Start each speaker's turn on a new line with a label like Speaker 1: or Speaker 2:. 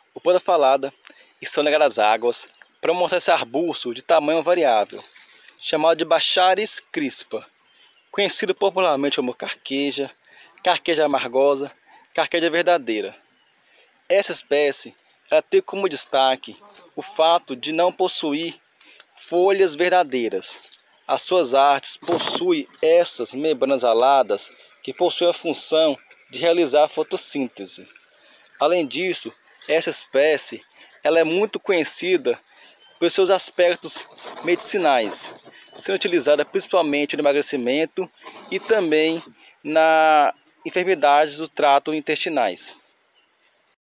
Speaker 1: o pó da falada estão ligados às águas para mostrar esse arbusto de tamanho variável, chamado de Bacharis crispa, conhecido popularmente como carqueja, carqueja amargosa, carqueja verdadeira. Essa espécie ela tem como destaque o fato de não possuir folhas verdadeiras. As suas artes possuem essas membranas aladas que possuem a função de realizar a fotossíntese. Além disso, essa espécie ela é muito conhecida pelos seus aspectos medicinais, sendo utilizada principalmente no emagrecimento e também na enfermidades do trato intestinais.